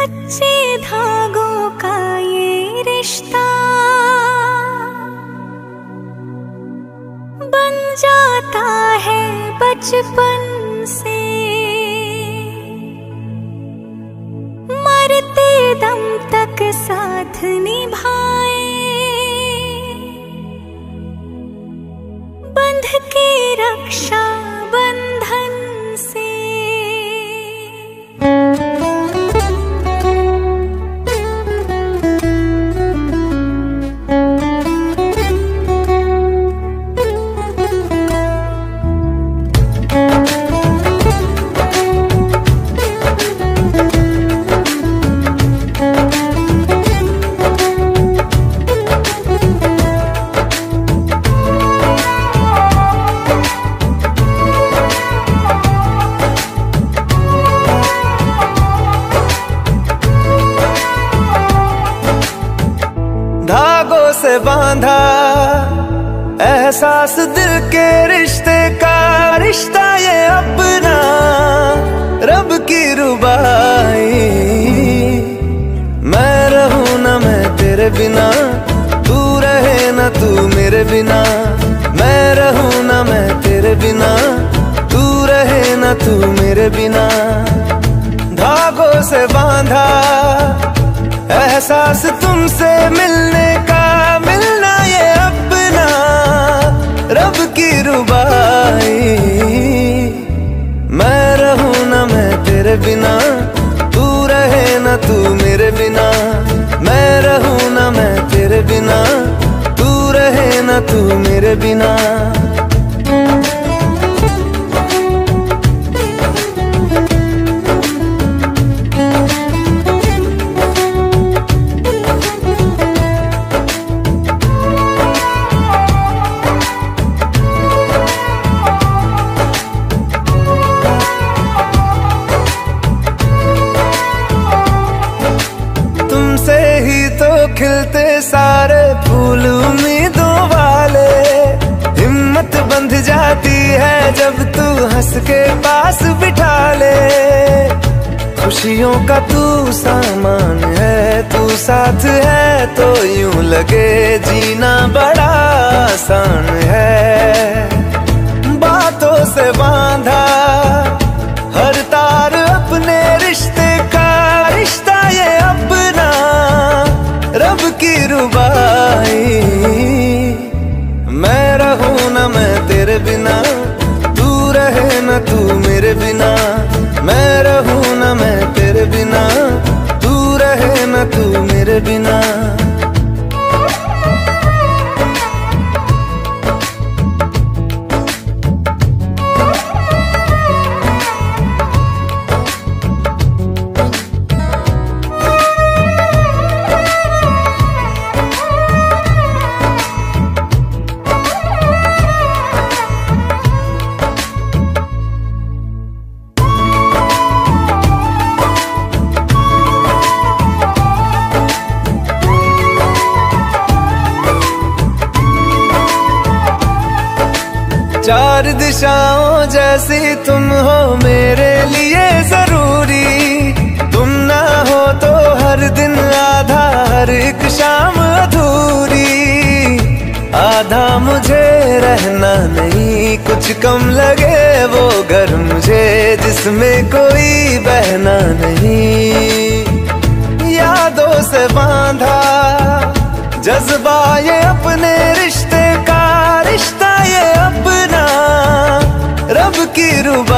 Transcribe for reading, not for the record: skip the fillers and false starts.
कच्चे धागों का ये रिश्ता बन जाता है बचपन से, मरते दम तक साथ निभाए, बंध के रक्षा बंधन से। धागों से बांधा एहसास दिल के रिश्ते का, रिश्ता ये अपना रब की रुबाई। मैं रहूं ना मैं तेरे बिना, तू रहे ना तू मेरे बिना। मैं रहूं ना मैं तेरे बिना, तू रहे ना तू मेरे बिना। धागों से बांधा एहसास तुमसे मिलने का, मिलना ये अपना रब की रुबाई। मैं रहूं ना मैं तेरे बिना, तू रहे ना तू मेरे बिना। मैं रहूं ना मैं तेरे बिना, तू रहे ना तू मेरे बिना। तुमसे ही तो खिलते सारे फूल उम्मीदों वाले। हिम्मत बंध जाती है जब तू हंस के पास बिठा ले। खुशियों का तू सामान है, तू साथ है तो यूं लगे जीना बड़ा आसान है। बातों से बांधा हर तार अपने रिश्ते का, रिश्ता ये अपना रब की रुबाई। मैं रहूं ना मैं तेरे बिना, तू रहे ना तू मेरे बिना। मैं रहूं ना मैं तेरे बिना, तू रहे ना तू मेरे बिना। चार दिशाओं जैसी तुम हो मेरे लिए जरूरी। तुम ना हो तो हर दिन आधा, हर एक शाम अधूरी। आधा मुझे रहना नहीं, कुछ कम लगे वो घर मुझे जिसमें कोई बहना नहीं। यादों से बांधा जज्बा ये अपने रिश्ते का, रिश्ता ये अपना रब की रुबाई।